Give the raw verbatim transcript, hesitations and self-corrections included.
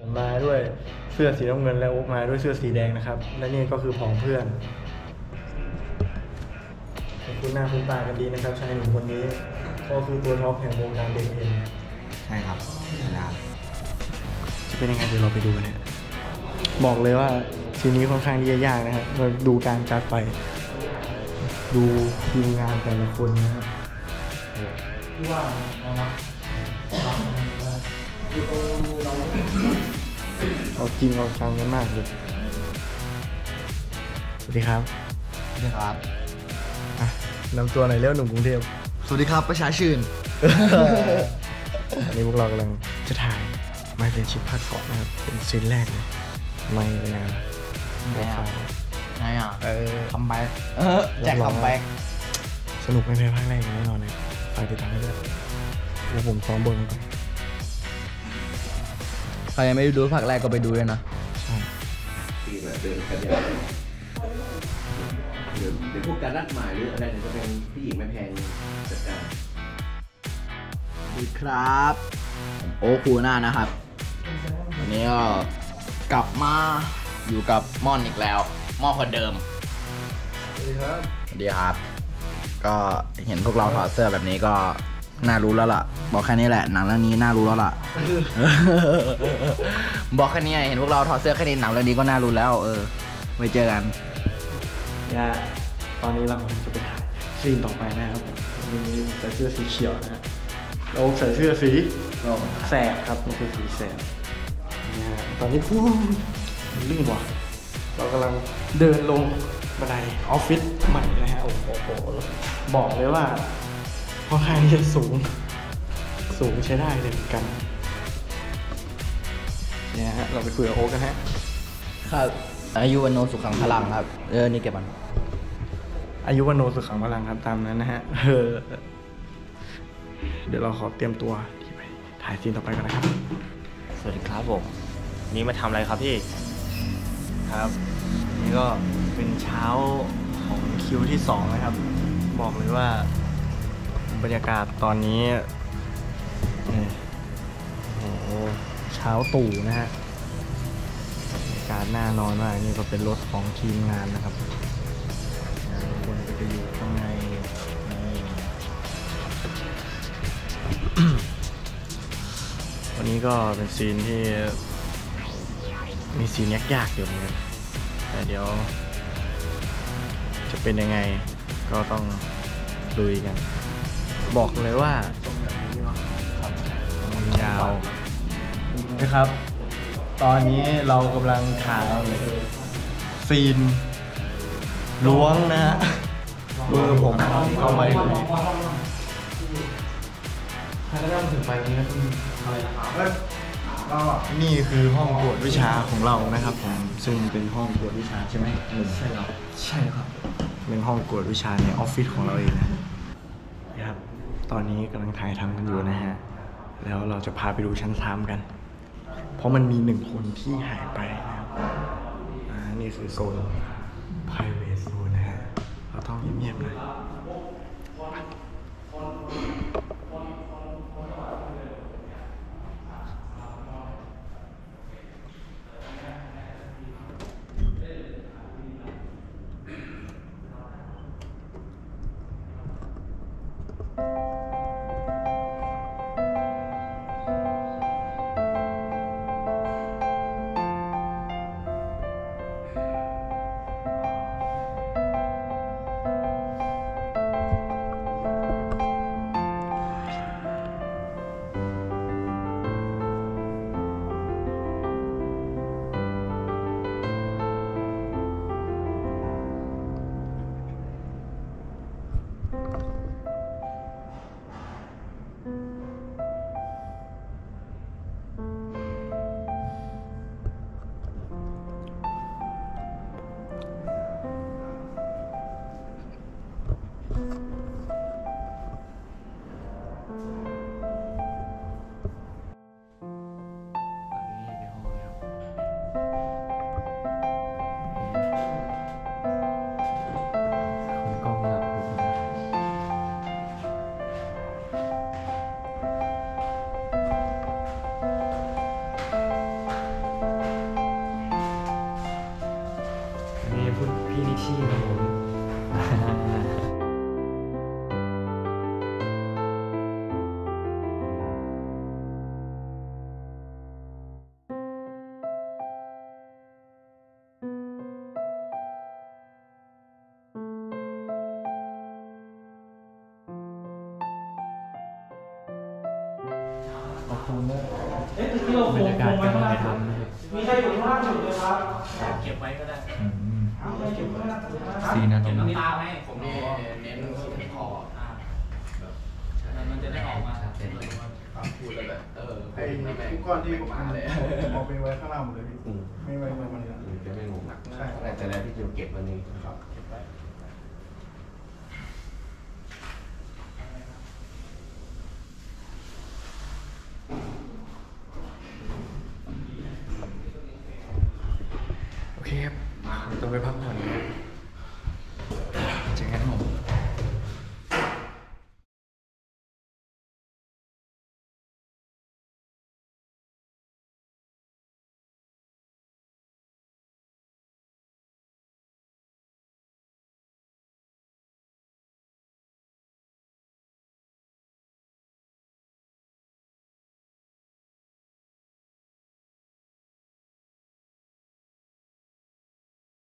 มาด้วยเสื้อสีน้ำเงินและโอ๊กมาด้วยเสื้อสีแดงนะครับและนี่ก็คือผองเพื่อนคุณหน้าคุณตากันดีนะครับชายหนุ่มคนนี้ก็คือตัวท็อปแห่งวงการเด็กเองใช่ครับนะครับจะเป็นยังไงเดี๋ยวเราไปดูกันนะบอกเลยว่าทีนี้ค่อนข้างที่จะยากนะครับเราดูการจัดไปดูทีมงานแต่ละคนนะครับว่าเอาจริงเอาจังกันมากเลยสวัสดีครับสวัสดีครับอ่ะนำตัวหน่อยเร็วหนุ่มกรุงเทพสวัสดีครับประชาชื่นอันนี้พวกเรากำลังจะถ่ายไม่เป็นชิปภาคเกาะนะครับเป็นซีนแรกเลยไม่เป็นไงไม่อ่ะไงอ่ะเออคัมแบ็กเออแจ็คคัมแบ็กสนุกไม่แพ้ภาคแรกแน่นอนเลยฝากติดตามด้วยแล้วผมซ้อมบนก่อนใครยังไม่ดูภาคแรกก็ไปดูเลยนะใช่ที่แบบเดินกันยาวหรือหรือพวกการนัดหมายหรืออะไรเนี่ยจะเป็นพี่หญิงไม่แพงจัดการสวัสดีครับโอ้ครูหน้านะครับวันนี้ก็กลับมาอยู่กับม่อนอีกแล้วม่อนคนเดิมสวัสดีครับสวัสดีครับก็เห็นพวกเราถอดเสื้อแบบนี้ก็น่ารู้แล้วล่ะบอกแค่นี้แหละหนังเรื่องนี้น่ารู้แล้วล่ะ บอกแค่นี้เห็นพวกเราถอดเสื้อแค่นี้หนังเรื่องนี้ก็น่ารู้แล้วเออไว้เจอกันเนี่ยตอนนี้เราจะไปถ่ายซีนต่อไปนะครับวันนี้ใส่เสื้อสีเขียวนะฮะเราใส่เสื้อสีแสบครับมันคือสีแสบเนี่ยตอนนี้พูดลื่นกว่าเรากำลังเดินลงบันไดออฟฟิศใหม่นะฮะโอ้โหบอกเลยว่าค่อนข้างที่จะสูงสูงใช้ได้เลยเหมือนกันเนี่ยฮะเราไปคุยกับโอ๊กกันฮะครับอายุวันโนสุขังพลังครับเออนี่เก็บมันอายุวันโนสุขังพลังครับตามนั้นนะฮะเออเดี๋ยวเราขอเตรียมตัวที่ไปถ่ายซีนต่อไปกันนะครับสวัสดีครับผมนี่มาทำอะไรครับพี่ครับนี่ก็เป็นเช้าของคิวที่สองนะครับบอกเลยว่าบรรยากาศตอนนี้โอ้โหเช้าตู่นะฮะบรรยากาศน่านอนมากนี่ก็เป็นรถของทีมงานนะครับคนก็จะอยู่ข้างในวันนี้ก็เป็นซีนที่มีซีนยากๆอยู่เหมือนกันแต่เดี๋ยวจะเป็นยังไงก็ต้องลุยกันบอกเลยว่ายาวนะครับตอนนี้เรากำลังถ่ายซีนล้วงนะฮะมือผมเข้าไปใครได้ถึงไปนี้คืออะไรนะครับก็นี่คือห้องตรวจวิชาของเรานะครับผมซึ่งเป็นห้องตรวจวิชาใช่ไหมใช่ครับใช่ครับเป็นห้องตรวจวิชาในออฟฟิศของเราเองนะครับตอนนี้กำลังถ่ายทำกันอยู่นะฮะแล้วเราจะพาไปดูชั้นสามกันเพราะมันมีหนึ่งคนที่หายไปนะครับอ่านี่คือโซน private zone นะฮะเราต้องเงียบๆหน่อยชีพครับผมขอบคุณนะบรรยากาศการถ่ายทำนะครับมีใครอยู่ข้างล่างอยู่ไหมครับเก็บไว้ก็ได้อืมเก็บข้างล่างอยู่นะซีนอารมณ์น้ำตาไหมผมนี่เน้นที่คอมันจะได้ออกมาชัดเจนเลยพูดแล้วแบบเออไอ้ทุกก้อนที่ผมมาเลยเอาไปไว้ข้างล่างหมดเลยพี่อืมไม่ไว้ไว้มันนะจะไม่งงหนักใช่แต่แต่แล้วที่จะเก็บวันนี้ครับโอเคครับต้องไปพักผ่อนนะ